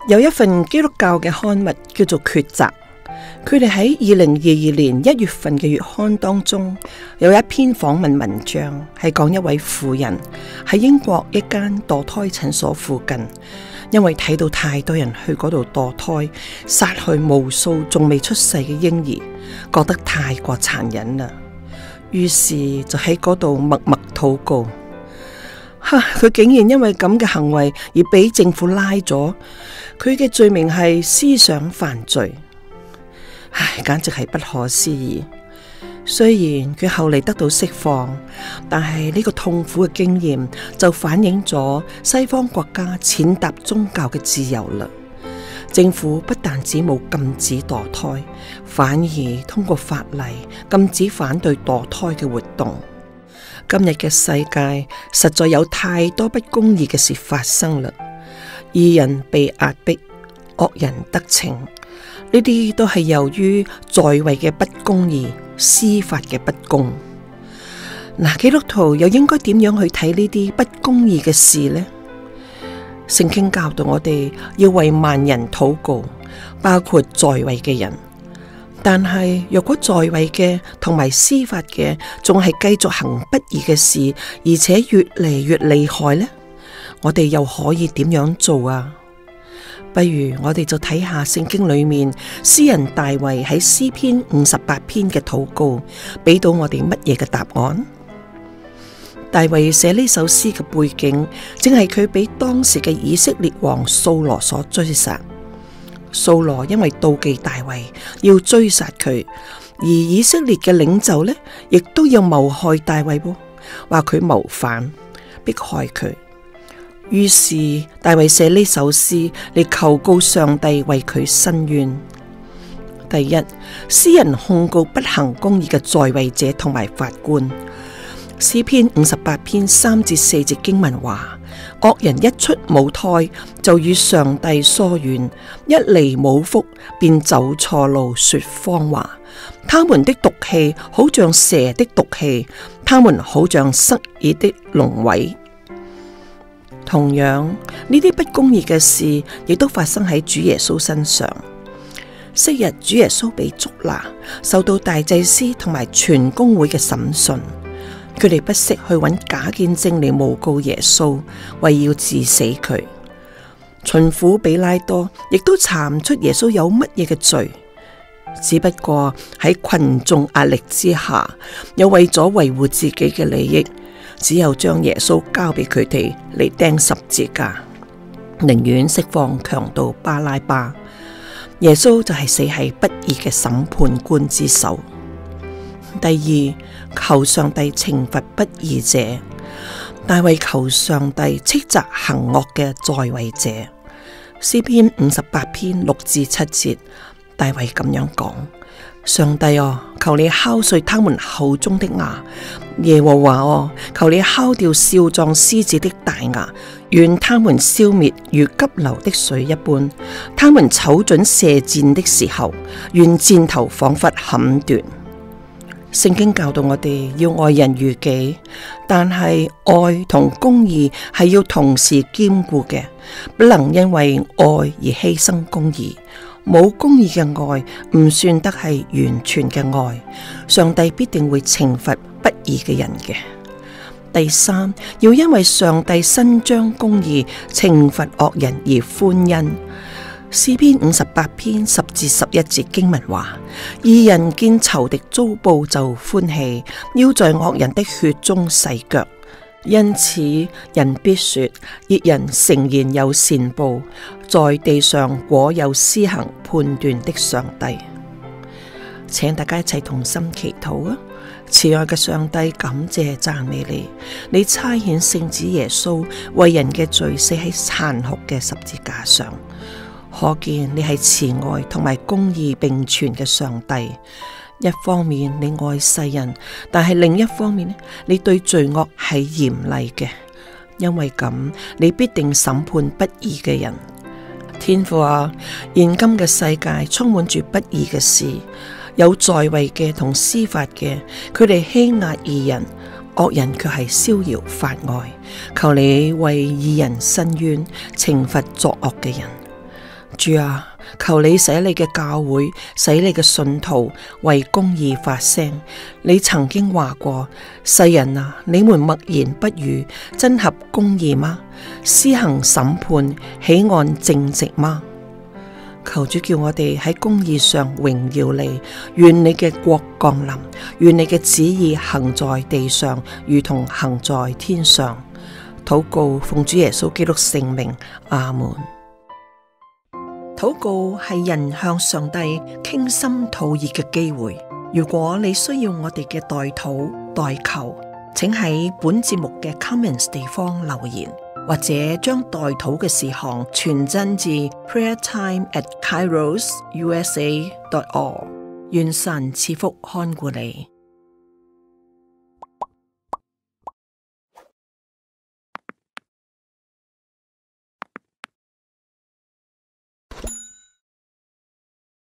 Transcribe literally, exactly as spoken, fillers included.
有一份基督教嘅刊物叫做《抉擇》，佢哋喺二零二二年一月份嘅月刊當中有一篇訪問文章，係講一位婦人喺英國一間墮胎診所附近，因為睇到太多人去嗰度墮胎，殺去無數仲未出世嘅嬰兒，覺得太過殘忍啦，於是就喺嗰度默默禱告。哈！佢竟然因為咁嘅行為而俾政府拉咗，佢嘅罪名係思想犯罪。唉，簡直係不可思議。雖然佢後嚟得到釋放，但係呢個痛苦嘅經驗就反映咗西方國家踐踏宗教嘅自由啦。政府不但止冇禁止墮胎，反而通過法例禁止反對墮胎嘅活動。今日嘅世界實在有太多不公義嘅事發生啦，義人被壓迫，惡人得逞，呢啲都係由於在位嘅不公義、司法嘅不公。嗱，基督徒又應該點樣去睇呢啲不公義嘅事呢？聖經教導我哋要為萬人禱告，包括在位嘅人。但係若果在位嘅同埋司法嘅仲係繼續行不義嘅事，而且越嚟越厲害呢，我哋又可以點樣做啊？不如我哋就睇下聖經裏面詩人大衛喺詩篇五十八篇嘅禱告，俾到我哋乜嘢嘅答案？大衛寫呢首詩嘅背景，正係佢俾當時嘅以色列王掃羅所追殺。掃羅因為妒忌大衛，要追殺佢，而以色列嘅領袖呢，亦都要謀害大衛，話佢謀反，迫害佢。於是大衛寫呢首詩嚟求告上帝為佢伸冤。第一，詩人控告不行公義嘅在位者同埋法官。詩篇五十八篇三至四節經文話：惡人一出母胎就與上帝疏遠，一離母腹便走錯路，說謊話。他們的毒氣好像蛇的毒氣，他們好像塞耳的脓虺。同樣，呢啲不公義嘅事亦都發生喺主耶穌身上。昔日主耶穌被捉拿，受到大祭司同埋全公會嘅審訊。佢哋不惜去揾假見證嚟誣告耶穌，為要治死佢。巡撫比拉多亦都查唔出耶穌有乜嘢嘅罪，只不過喺群眾壓力之下，又為咗維護自己嘅利益，只有將耶穌交俾佢哋嚟釘十字架，寧願釋放強盜巴拉巴。耶穌就係死喺不義嘅審判官之手。第二，求上帝懲罰不義者。大衛求上帝斥責行惡嘅在位者。詩篇五十八篇六至七節，大衛咁樣講：上帝哦，求你敲碎他們口中的牙；耶和華哦，求你敲掉少壯獅子的大牙，願他們消滅如急流的水一般。他們瞅準射箭的時候，願箭頭仿佛砍斷。聖經教導我哋要愛人如己，但係愛同公義係要同時兼顧嘅，不能因為愛而犧牲公義。冇公義嘅愛唔算得係完全嘅愛，上帝必定會懲罰不義嘅人嘅。第三，要因為上帝伸張公義，懲罰惡人而歡欣。詩篇五十八篇十至十一節經文話：義人見仇敵遭報就歡喜，要在惡人的血中洗腳。因此人必說，義人誠然有善報，在地上果有施行判斷的上帝。請大家一齊同心祈禱啊！慈愛嘅上帝，感謝讚美你，你差遣聖子耶穌為人嘅罪死喺殘酷嘅十字架上。可見你係慈愛同埋公義並存嘅上帝。一方面你愛世人，但係另一方面你對罪惡係嚴厲嘅，因為咁你必定審判不義嘅人。天父啊，現今嘅世界充滿住不義嘅事，有在位嘅同司法嘅，佢哋欺壓義人，惡人卻係逍遙法外。求你為義人伸冤，懲罰作惡嘅人。 主啊，求你使你嘅教會，使你嘅信徒為公義發聲。你曾經話過，世人啊，你們默言不語，真合公義嗎？施行審判，豈按正直嗎？求主叫我哋喺公義上榮耀你，願你嘅國降臨，願你嘅旨意行在地上，如同行在天上。禱告奉主耶穌基督聖名，阿門。禱告係人向上帝傾心吐意嘅機會。如果你需要我哋嘅代禱代求，請喺本節目嘅 comments 地方留言，或者將代禱嘅事項傳真至 prayer time at kairos u s a dot org。願神賜福看顧你。